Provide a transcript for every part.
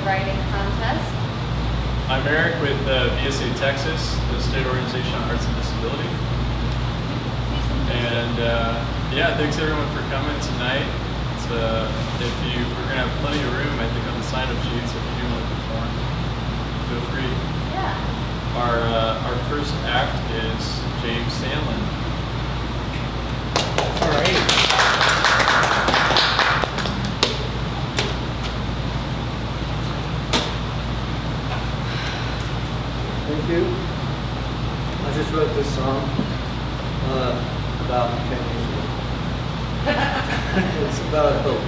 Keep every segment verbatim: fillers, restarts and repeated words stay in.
writing contest. I'm Eric with uh, V S A Texas, the State Organization on Arts and Disability. And uh, yeah, thanks everyone for coming tonight. It's, uh, if you, we're gonna have plenty of room, I think, on the sign-up sheets if you do want to perform. Feel free. Yeah. Our uh, our first act is James Sandlin. All right. Thank you. I just wrote this song uh, about ten years ago. It's about hope.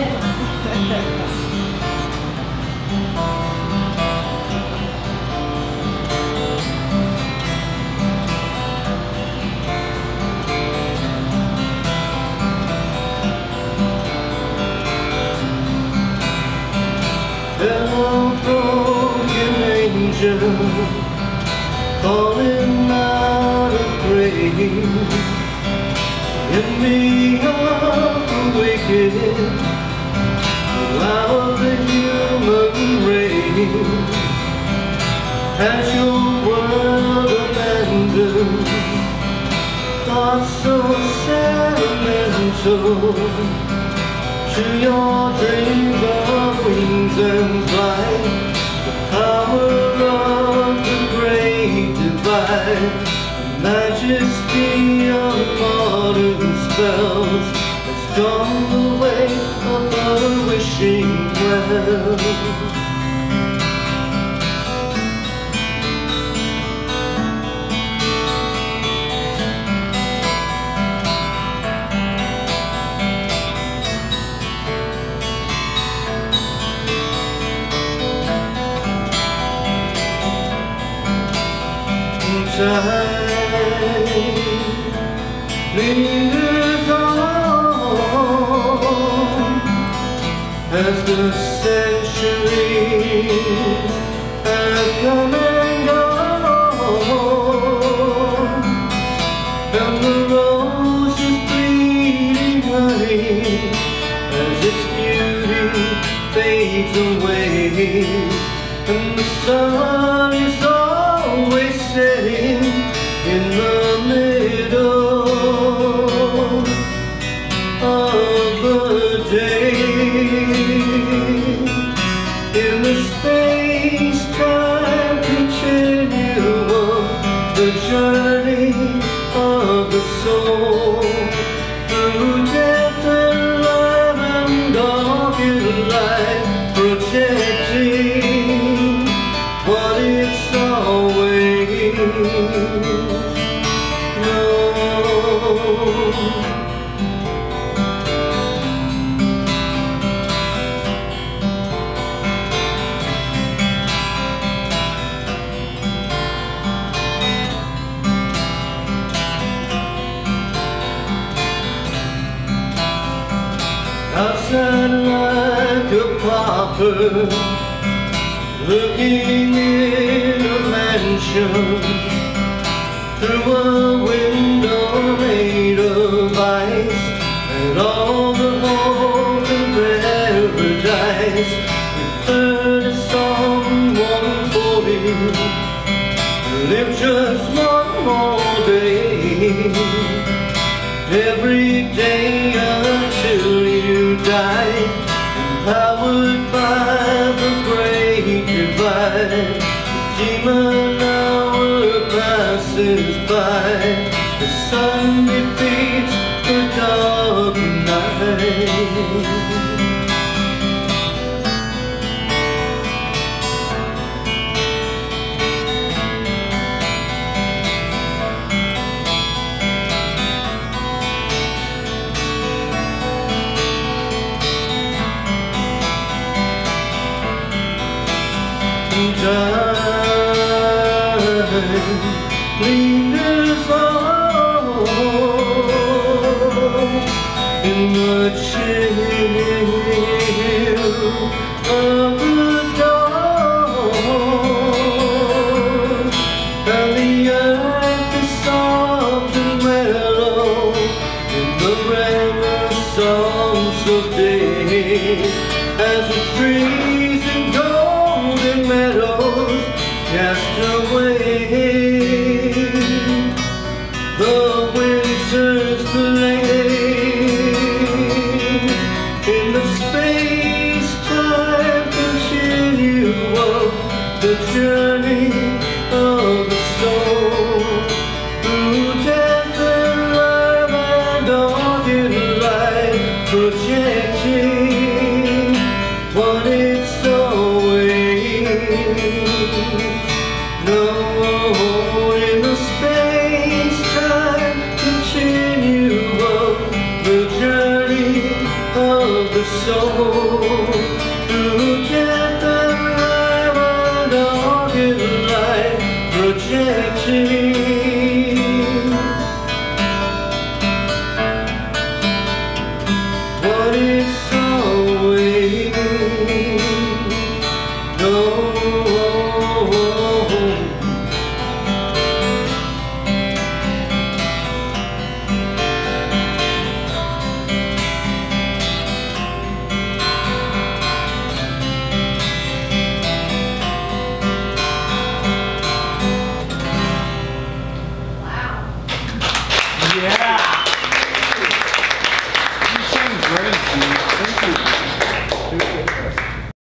Hello, broken angel, calling out of grave. Get me up the wicked, out of the human race. Has your world abandoned thoughts so sentimental? To your dreams of wings and flight, the power of the great divide, the majesty of modern spells has gone the way of the wishing well. Time lingers on as the centuries have come and gone, and the rose is bleeding honey as its beauty fades away, and the sun is always setting in the middle of the day. In the space-time continuum, the journey of the soul through death and love and dark and light, projecting what it's always known. Outside like a pauper, looking in a mansion through a window made of ice, and all the hope in paradise. We heard a song one forty, live just one more day. Every day until you die, empowered by the great divide, the demon hour passes by, the sun defeats the dark night. Time lingers on in the chill of the dawn, and the earth is soft and mellow in the renaissance of day, as the trees and gold space-time continuum, the journey of the soul through death and love and organ light, projecting what it's always known in the space-time continuum, the journey of the soul through death and love and organ light, projecting what it's always known. Wow. Yeah.